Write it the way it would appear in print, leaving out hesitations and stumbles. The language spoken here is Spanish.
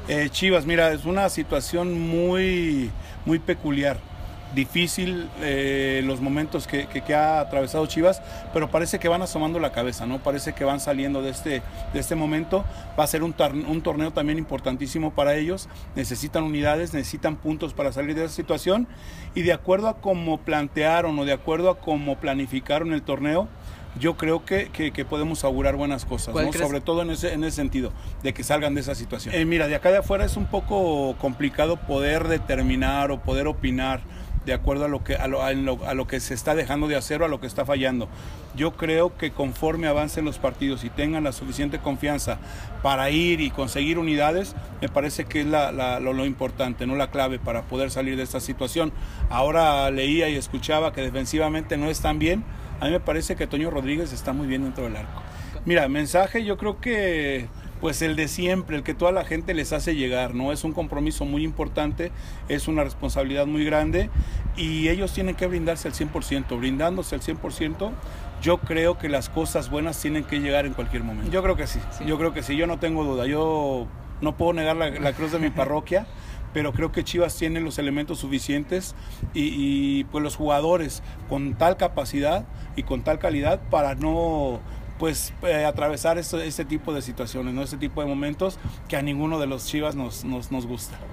Chivas, mira, es una situación muy peculiar, difícil los momentos que ha atravesado Chivas, pero parece que van asomando la cabeza, ¿no? Parece que van saliendo de este momento. Va a ser un torneo también importantísimo para ellos. Necesitan unidades, necesitan puntos para salir de esa situación, y de acuerdo a cómo plantearon o de acuerdo a cómo planificaron el torneo, yo creo que podemos augurar buenas cosas, ¿no? Sobre todo en ese sentido, de que salgan de esa situación. Mira, de acá de afuera es un poco complicado poder determinar o poder opinar de acuerdo a lo que se está dejando de hacer o a lo que está fallando. Yo creo que conforme avancen los partidos y tengan la suficiente confianza para ir y conseguir unidades, me parece que es lo importante, no la clave para poder salir de esta situación. Ahora leía y escuchaba que defensivamente no están bien. A mí me parece que Toño Rodríguez está muy bien dentro del arco. Mira, mensaje yo creo que pues el de siempre, el que toda la gente les hace llegar, ¿no? Es un compromiso muy importante, es una responsabilidad muy grande y ellos tienen que brindarse al 100%, brindándose al 100%, yo creo que las cosas buenas tienen que llegar en cualquier momento. Yo creo que sí, yo creo que sí, yo no tengo duda, yo no puedo negar la cruz de mi parroquia, pero creo que Chivas tiene los elementos suficientes y pues los jugadores con tal capacidad y con tal calidad para no atravesar este tipo de situaciones, ¿no? Este tipo de momentos que a ninguno de los Chivas nos gusta.